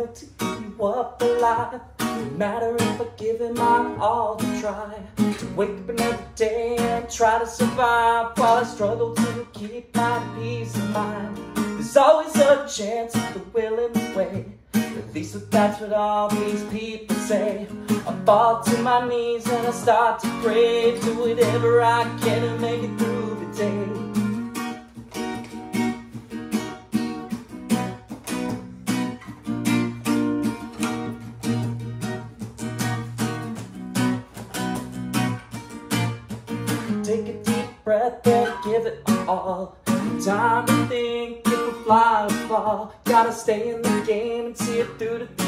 will to keep you up alive. No matter if I give it my all to try to wake up another day and try to survive while I struggle to keep my peace of mind. There's always a chance of the will and the way. At least that's what all these people say. I fall to my knees and I start to pray, do whatever I can to make it through the day. Take a deep breath and give it all. Time to think if we fly or fall. Gotta stay in the game and see it through to the